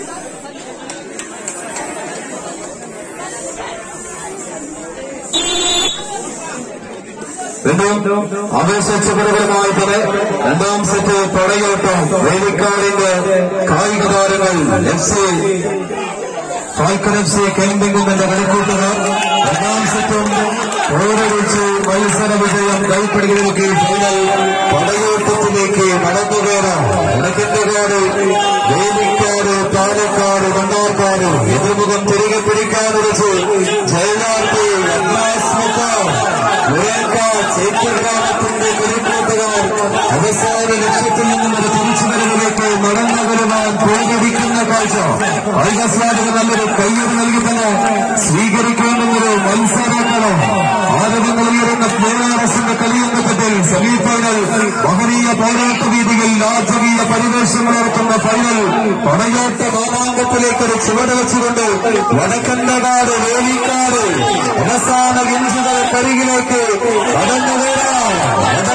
ആവേശപരമായി തന്നെ രണ്ടാം സെറ്റ് പടയോട്ടം വേലിക്കാടിന്റെ കായിക താരങ്ങൾ ഫാൽക്കൺ FC കെൽബിംഗിന്റെ കളിക്കൂട്ടുകാർ രണ്ടാം സെറ്റും ഓരോ മത്സര വിജയം കൈപ്പിടികളിലേക്ക് ഫൈനൽ പടയോട്ടത്തിലേക്ക് നടന്നുകയറാം. വടക്കൻകാട് വേലിക്കാട് പാലക്കാട് മണ്ണാർക്കാട് എതിർമുഖം തിരികെ പിടിക്കാൻ വിളിച്ച് ജയലാർത്തി ചേറ്റർഗ്രാമത്തിന്റെ കളിക്കൂട്ടുകാർ അവസാന ലക്ഷ്യത്തിൽ നിന്നും ഒരു തിരിച്ചുവരവിലേക്ക് നടന്നുവരുവാൻ പ്രേരിപ്പിക്കുന്ന കാഴ്ച ഐകസ്വാദിന് നല്ലൊരു കയ്യൊരു നൽകി തന്നെ സ്വീകരിക്കേണ്ടുന്നൊരു മത്സരക്കണം. ആരവം നൽകിയിരുന്ന PRSന്റെ കളിയങ്കത്തിൽ സെമി ഫൈനൽ മഹനീയ പോരാട്ട രീതിയിൽ രാജകീയ പരിവേഷമുണർത്തുന്ന ഫൈനൽ പടയോട്ട മാമാങ്കത്തിലേക്ക് ഒരു ചുവട് വെച്ചുകൊണ്ട് വടക്കൻകാട് വേലിക്കാട് അവസാന ഇഞ്ചുകൾ കരികിലേക്ക് കടന്നുവരാം.